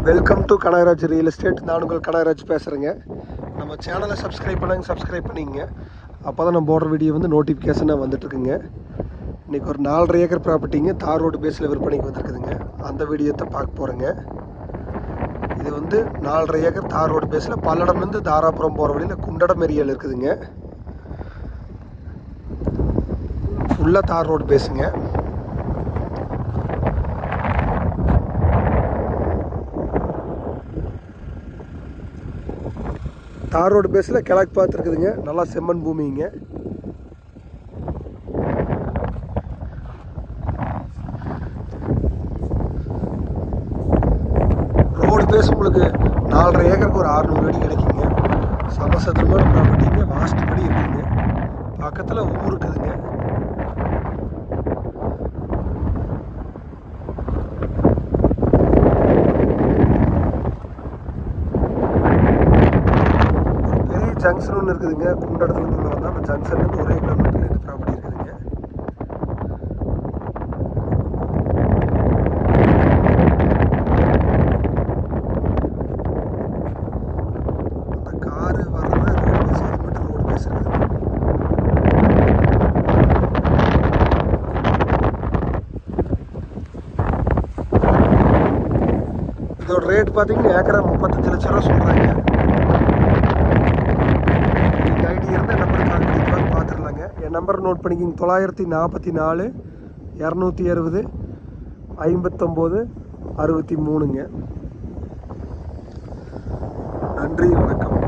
Welcome to Kanagaraj real estate. நான் உங்கள் கனகராஜ் பேசுகிறேங்க. நம்ம சேனலை சப்ஸ்கிரைப் பண்ணிங்க. அப்போ தான் நம்ம போடுற வீடியோ வந்து நோட்டிஃபிகேஷனாக வந்துட்டுருக்குங்க. இன்றைக்கி ஒரு 4.5 ஏக்கர் ப்ராப்பர்ட்டிங்க தார் ரோடு பேஸில் விற்பனைக்கு வந்துருக்குதுங்க. அந்த வீடியோத்தை பார்க்க போகிறேங்க. இது வந்து 4.5 ஏக்கர் தார் ரோடு பேஸில் பல்லடம்லேருந்து தாராபுரம் போகிற வழியில் குண்டடம் ஏரியாவில் இருக்குதுங்க. ஃபுல்லாக தார் ரோடு பேஸுங்க. தார் ரோடு பேஸில் கிழக்கு பார்த்துருக்குதுங்க. நல்லா செம்மண் பூமிங்க. ரோடு பேஸ் உங்களுக்கு 4.5 ஏக்கருக்கு ஒரு 600 அடி கிடைக்குங்க. சமசதுரமான ப்ராப்பர்ட்டிங்க. வாஸ்ட் படி இருக்குதுங்க. பக்கத்தில் ஊர் இருக்குதுங்க. ஜங்ஷன் ஒன்று இருக்குதுங்க. குண்டடத்துலேருந்து உள்ள வந்தால் அந்த ஜங்ஷன்லேருந்து 1 கிலோமீட்டரில் இந்த ப்ராப்பர்ட்டி இருக்குதுங்க. அந்த காரு வர்றது ரோடு பேஸ், அது மட்டும் ரோடு பேஸ் இருக்குது. இதோட ரேட் பார்த்தீங்கன்னா ஏக்கரா 35 லட்சம் ரூபா சொல்கிறாங்க. என் நம்பர் நோட் பண்ணிக்கிங்க. 944 260 59 63ங்க. நன்றி, வணக்கம்.